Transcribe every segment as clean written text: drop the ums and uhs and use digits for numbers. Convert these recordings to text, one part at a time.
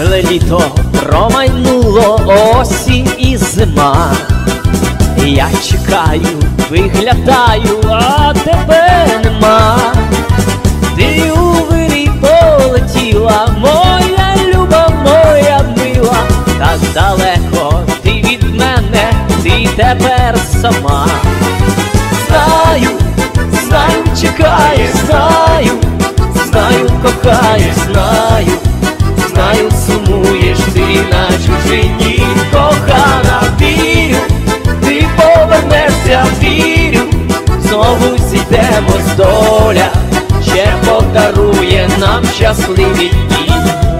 Тепле літо промайнуло, осінь і зима. Я чекаю, виглядаю, а тебе нема. Ти у вирій полетіла, моя люба, моя мила. Так далеко ти від мене, ти тепер сама. Знаю, знаю, чекаєш, знаю, знаю, кохаєш, знаю, знаю, сумуєш ти на чужині. Кохана, вірю, ти повернешся, вірю, знову зійдемось, доля ще подарує нам щасливі дні.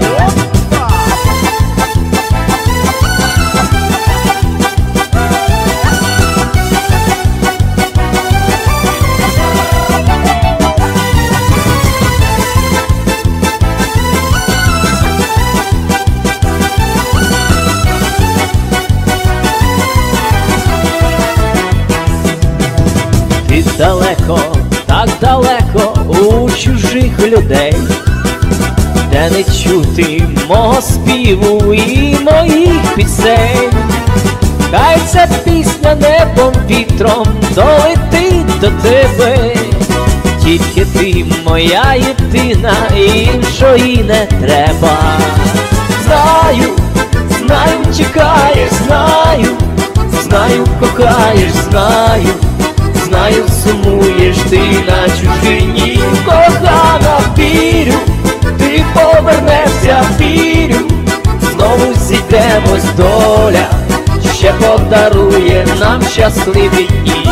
Ти далеко, так далеко у чужих людей, де не чути мого співу і моїх пісень. Хай ця пісня небом вітром долетить до тебе, тільки ти моя єдина, іншої не треба. Знаю, знаю, чекаєш, знаю, знаю, кохаєш, знаю, знаю, сумуєш ти на чужині. Кохана, вірю, ти повернешся, вірю, знову зійдемось, доля ще подарує нам щасливі дні.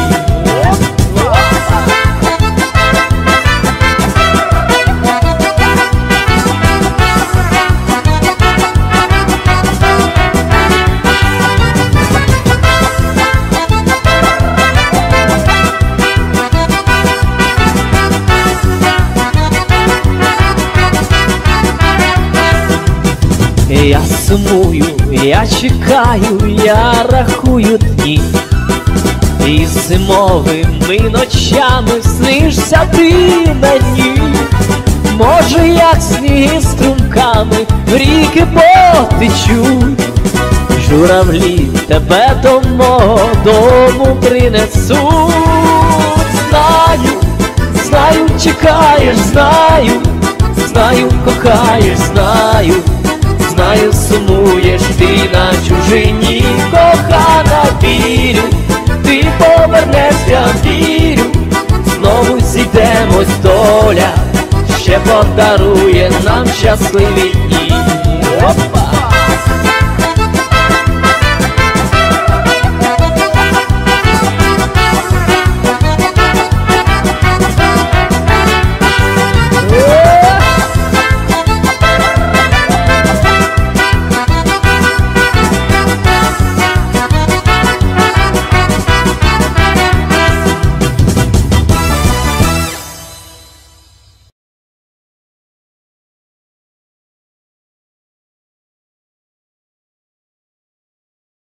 Я сумую, я чекаю, я рахую дні, і зимовими ночами снишся ти мені. Може, як сніги струмками в ріки потечуть, журавлі тебе до мого дому принесуть. Знаю, знаю, чекаєш, знаю, знаю, кохаєш, знаю, знаю, сумуєш ти на чужині. Кохана, вірю, ти повернешся, вірю, знову зійдемось, доля ще подарує нам щасливі дні. Опа!